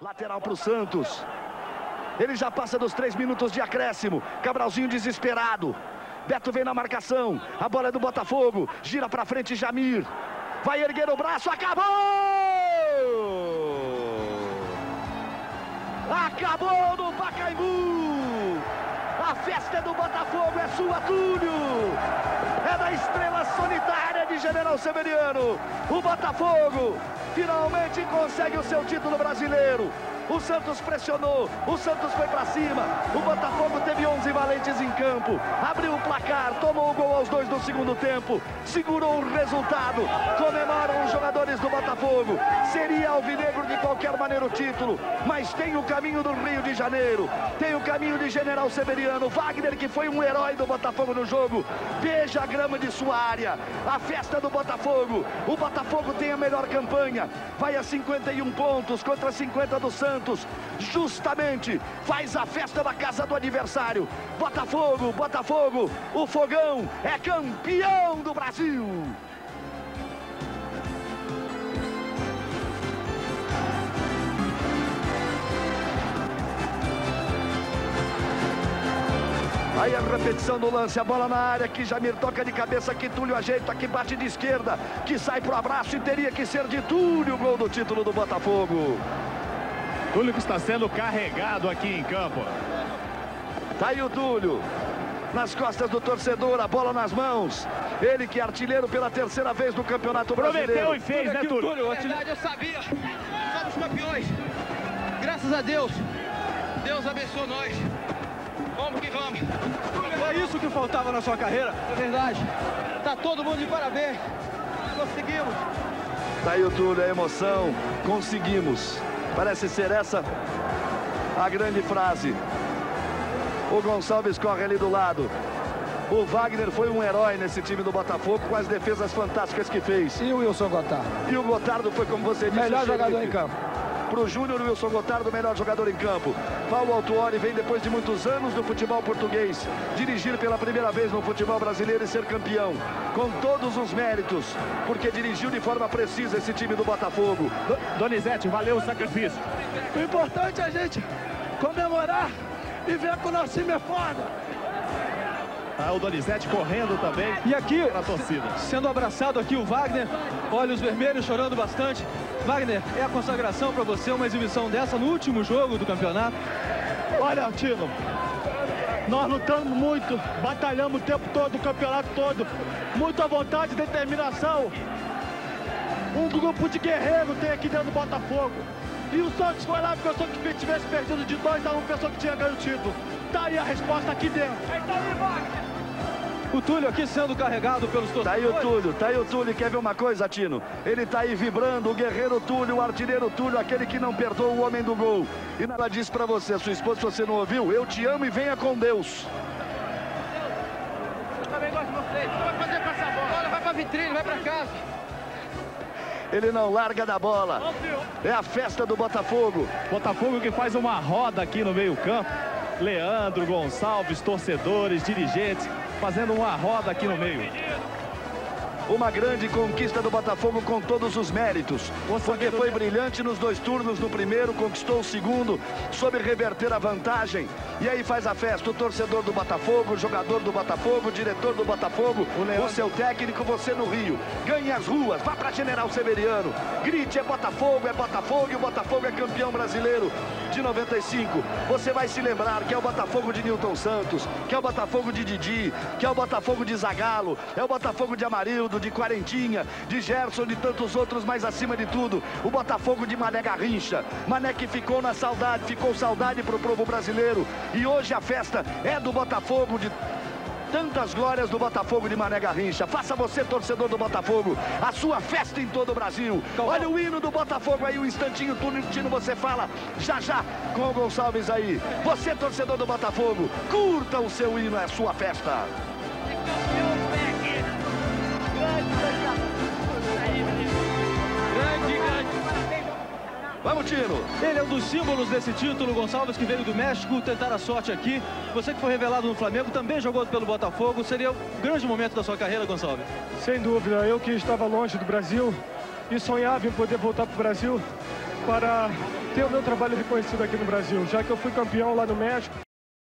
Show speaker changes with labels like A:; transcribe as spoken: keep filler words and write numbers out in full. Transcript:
A: Lateral para o Santos. Ele já passa dos três minutos de acréscimo. Cabralzinho desesperado. Beto vem na marcação. A bola é do Botafogo. Gira para frente Jamir. Vai erguer o braço. Acabou! Acabou no Pacaembu! A festa do Botafogo é sua, Túlio! É da estrela solitária de General Severiano. O Botafogo finalmente consegue o seu título brasileiro. O Santos pressionou, o Santos foi pra cima, o Botafogo teve onze valentes em campo, abriu o placar, tomou o gol aos dois do segundo tempo, segurou o resultado, comemoram os jogadores do Botafogo. Seria alvinegro de qualquer maneira o título, mas tem o caminho do Rio de Janeiro, tem o caminho de General Severiano. Wagner, que foi um herói do Botafogo no jogo, beija a grama de sua área. A festa do Botafogo, o Botafogo tem a melhor campanha, vai a cinquenta e um pontos contra cinquenta do Santos. Justamente faz a festa da casa do adversário. Botafogo, Botafogo, o Fogão é campeão do Brasil. Aí a repetição do lance, a bola na área, que Jamir toca de cabeça, que Túlio ajeita, que bate de esquerda, que sai pro abraço e teria que ser de Túlio, gol do título do Botafogo.
B: Túlio que está sendo carregado aqui em campo.
A: Tá aí o Túlio, nas costas do torcedor, a bola nas mãos. Ele que é artilheiro pela terceira vez no Campeonato Brasileiro.
B: Prometeu e fez, né, Túlio?
C: Túlio, é verdade, eu sabia. Somos campeões. Graças a Deus. Deus abençoe nós. Vamos que vamos.
D: É isso que faltava na sua carreira?
C: É verdade. Tá todo mundo de parabéns. Conseguimos.
A: Tá aí o Túlio, a emoção. Conseguimos. Parece ser essa a grande frase. O Gonçalves corre ali do lado. O Wagner foi um herói nesse time do Botafogo, com as defesas fantásticas que fez.
D: E o Wilson Gotardo?
A: E o Gotardo foi, como você disse,
D: melhor jogador em campo.
A: Para o Júnior, o Wilson Gotardo, melhor jogador em campo. Paulo Autuori vem depois de muitos anos do futebol português, dirigir pela primeira vez no futebol brasileiro e ser campeão, com todos os méritos, porque dirigiu de forma precisa esse time do Botafogo.
B: Donizete, valeu o sacrifício.
D: O importante é a gente comemorar e ver que o nosso time é foda.
B: Ah, o Donizete correndo também.
D: E aqui,
B: a torcida,
D: sendo abraçado aqui o Wagner, olhos vermelhos, chorando bastante. Wagner, é a consagração para você, uma exibição dessa no último jogo do campeonato?
E: Olha, Tino, nós lutamos muito, batalhamos o tempo todo, o campeonato todo, muita vontade e determinação. Um grupo de guerreiros tem aqui dentro do Botafogo. E o Santos foi lá e pensou que tivesse perdido de dois a um, pensou que tinha ganho o título. Tá aí a resposta aqui dentro.
D: O Túlio aqui sendo carregado pelos torcedores.
A: Tá aí o Túlio, tá aí o Túlio. Quer ver uma coisa, Tino? Ele tá aí vibrando, o guerreiro Túlio, o artilheiro Túlio, aquele que não perdoa, o homem do gol. E ela disse pra você, sua esposa, se você não ouviu, eu te amo e venha com Deus.
C: Eu também gosto de vocês. O que vai fazer com essa bola? Vai pra vitrine, vai pra casa.
A: Ele não larga da bola. É a festa do Botafogo.
B: Botafogo que faz uma roda aqui no meio campo. Leandro, Gonçalves, torcedores, dirigentes, fazendo uma roda aqui no meio.
A: Uma grande conquista do Botafogo com todos os méritos, porque foi brilhante nos dois turnos. No primeiro, conquistou o segundo, soube reverter a vantagem. E aí faz a festa o torcedor do Botafogo, o jogador do Botafogo, o diretor do Botafogo, o, o seu técnico, você no Rio. Ganhe as ruas, vá para General Severiano, grite, é Botafogo, é Botafogo, e o Botafogo é campeão brasileiro de noventa e cinco. Você vai se lembrar que é o Botafogo de Nilton Santos, que é o Botafogo de Didi, que é o Botafogo de Zagallo, é o Botafogo de Amarildo, de Quarentinha, de Gerson, de tantos outros, mas acima de tudo, o Botafogo de Mané Garrincha. Mané que ficou na saudade, ficou saudade pro povo brasileiro. E hoje a festa é do Botafogo, de tantas glórias do Botafogo de Mané Garrincha. Faça você, torcedor do Botafogo, a sua festa em todo o Brasil. Olha o hino do Botafogo aí, um instantinho, Tino, você fala já já com o Gonçalves aí. Você, torcedor do Botafogo, curta o seu hino, é a sua festa.
C: Grande, grande.
A: Vamos, Tino.
D: Ele é um dos símbolos desse título, Gonçalves, que veio do México tentar a sorte aqui. Você que foi revelado no Flamengo, também jogou pelo Botafogo. Seria um grande momento da sua carreira, Gonçalves?
E: Sem dúvida, eu que estava longe do Brasil e sonhava em poder voltar para o Brasil para
F: ter o meu trabalho reconhecido aqui no Brasil, já que eu fui campeão lá no México.